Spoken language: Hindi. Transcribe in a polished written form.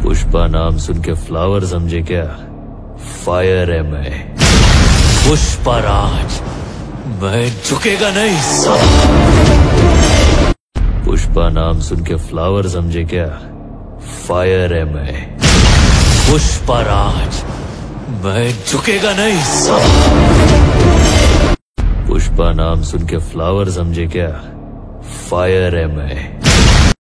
पुष्पा नाम सुन के फ्लावर समझे क्या? फायर है मैं, पुष्पराज। मैं झुकेगा नहीं साला। पुष्पा नाम सुन के फ्लावर समझे क्या? फायर है मैं, पुष्पराज। मैं झुकेगा नहीं साला। पुष्पा नाम सुन के फ्लावर समझे क्या? फायर है मैं।